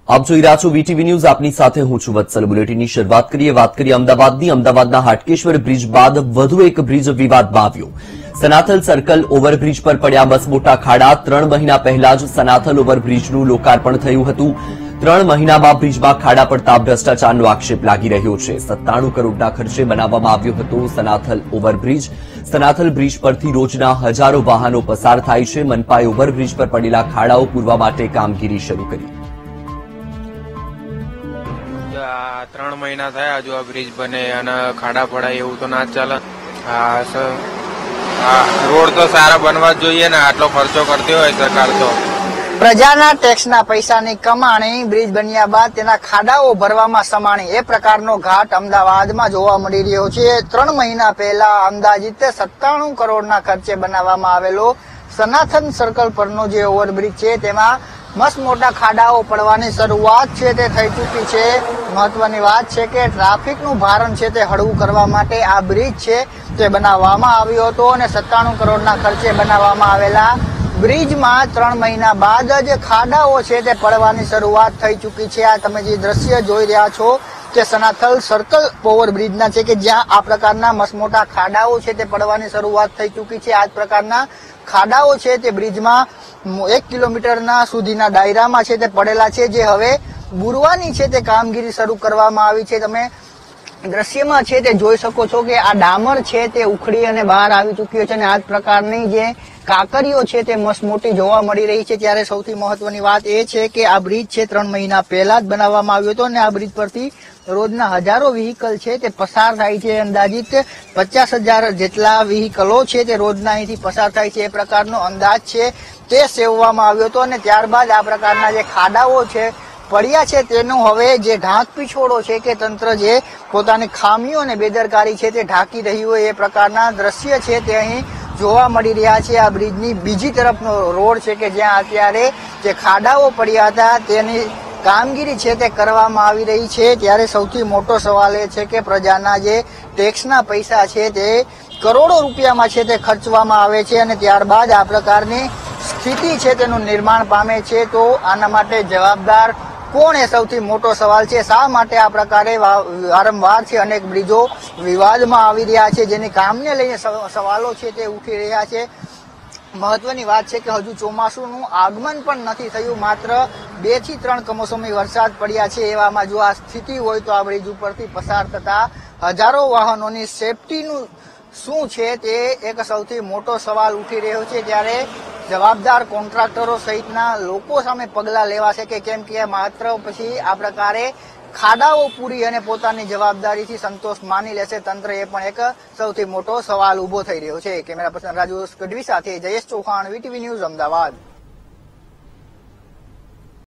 આપ જોઈ રહ્યા છો વીટીવી ન્યૂઝ। આપની સાથે હું છું વત્સલ। બુલેટિનની શરૂઆત કરીએ। વાત કરીએ અમદાવાદની। અમદાવાદના હાટકેશ્વર બ્રિજ બાદ વધુ એક બ્રિજ વિવાદમાં આવ્યો। સનાથલ સર્કલ ઓવરબ્રિજ પર પડ્યા મસમોટા ખાડા। 3 મહિના પહેલા જ સનાથલ ઓવરબ્રિજનું લોકાર્પણ થયું હતું। 3 મહિનામાં બ્રિજમાં ખાડા પડતા ભ્રષ્ટાચારનો આક્ષેપ લાગી રહ્યો છે। 97 કરોડના ખર્ચે બનાવવામાં આવ્યો હતો સનાથલ ઓવરબ્રિજ। સનાથલ બ્રિજ પરથી રોજના હજારો વાહનો પસાર થાય છે। મનપાએ ઓવરબ્રિજ પર પડેલા ખાડાઓ પૂરવા માટે કામગીરી શરૂ કરી। 3 મહિના થયા હજુ આ બ્રિજ બને અને ખાડા પડાય એવું તો ના ચાલે। રોડ તો સારા બનવા જ જોઈએ ને, આટલો ખર્ચો કરતી હોય સરકાર તો। પ્રજાના ટેક્સના પૈસાની કમાણી બ્રિજ બન્યા બાદ તેના ખાડાઓ ભરવામાં સમાણી એ પ્રકારનો ઘાટ અમદાવાદમાં જોવા મળી રહ્યો છે। 3 મહિના પહેલા અંદાજિત 97 કરોડના ખર્ચે બનાવવામાં આવેલો સનાથન સર્કલ પરનો જે ઓવરબ્રિજ છે તેમાં મસ્ત મોટા ખાડાઓ પડવાની શરૂઆત છે તે થઈ ચૂકી છે। મહત્વની વાત છે કે ટ્રાફિકનું ભારણ છે તે હળવું કરવા માટે આ બ્રિજ છે તે બનાવવામાં આવ્યો હતો અને 97 કરોડના ખર્ચે બનાવવામાં આવેલા બ્રિજમાં 3 મહિના બાદ જ ખાડાઓ છે તે પડવાની શરૂઆત થઈ ચૂકી છે। આ તમે જે દ્રશ્ય જોઈ રહ્યા છો તે સનાથલ સર્કલ ઓવરબ્રિજના છે કે જ્યાં આ પ્રકારના મસમોટા ખાડાઓ છે તે પડવાની શરૂઆત થઈ ચૂકી છે। આ જ પ્રકારના ખાડાઓ છે તે બ્રિજમાં 1 કિલોમીટરના સુધીના દાયરામાં છે તે પડેલા છે, જે હવે બુરવાની છે તે કામગીરી શરૂ કરવામાં આવી છે। તમે દ્રશ્યમાં છે તે જોઈ શકો છો કે આ ડામર છે તે ઉખડી અને બહાર આવી ચૂક્યો છે અને આ જ પ્રકારની જે કાકરીઓ છે તે મસ્ત મોટી જોવા મળી રહી છે। ત્યારે સૌથી મહત્વની વાત એ છે કે આ બ્રિજ છે 3 મહિના પહેલા જ બનાવવામાં આવ્યો હતો અને આ બ્રિજ પરથી રોજના હજારો વ્હીકલ છે તે પસાર થાય છે। અંદાજિત 50,000 જેટલા વ્હીકલો છે તે રોજના અહીંથી પસાર થાય છે એ પ્રકારનો અંદાજ છે તે સેવવામાં આવ્યો હતો અને ત્યારબાદ આ પ્રકારના જે ખાડાઓ છે પડ્યા છે તેનું હવે જે ઢાંક પીછોડો છે કે તંત્ર જે પોતાની ખામીઓ અને બેદરકારી છે તે ઢાંકી રહ્યું હોય એ પ્રકારના દ્રશ્ય છે તે અહીં જોવા મળી રહ્યા છે। આ બ્રિજની બીજી તરફનો રોડ છે કે જ્યાં અત્યારે જે ખાડાઓ પડ્યા હતા તેની કામગીરી છે તે કરવામાં આવી રહી છે। ત્યારે સૌથી મોટો સવાલ એ છે કે પ્રજાના જે ટેક્સના પૈસા છે તે કરોડો રૂપિયામાં છે તે ખર્ચવામાં આવે છે અને ત્યારબાદ આ પ્રકારની સ્થિતિ છે તેનું નિર્માણ પામે છે, તો આના માટે જવાબદાર કોણ એ સૌથી મોટો સવાલ છે। શા માટે આ પ્રકારે વારંવાર છે અનેક બ્રિજો વિવાદમાં આવી રહ્યા છે, જેની કામને લઈને સવાલો છે તે ઉઠી રહ્યા છે। મહત્વની વાત છે કે હજુ ચોમાસુનું આગમન પણ નથી થયું, માત્ર 2 થી 3 કમોસમી વરસાદ પડ્યા છે। એવામાં જો આ સ્થિતિ હોય તો આ બ્રિજ ઉપરથી પસાર થતા હજારો વાહનોની સેફટીનું શું છે તે એક સૌથી મોટો સવાલ ઉઠી રહ્યો છે। ત્યારે જવાબદાર કોન્ટ્રાક્ટરો સહિતના લોકો સામે પગલાં લેવાશે કે કેમ કે માત્ર પછી આ પ્રકારે ખાડાઓ પૂરી અને પોતાની જવાબદારીથી સંતોષ માની લેશે તંત્ર, એ પણ એક સૌથી મોટો સવાલ ઉભો થઈ રહ્યો છે। કેમેરા પર્સન રાજુ ગઢવી સાથે જયેશ ચૌહાણ, વીટીવી ન્યૂઝ, અમદાવાદ।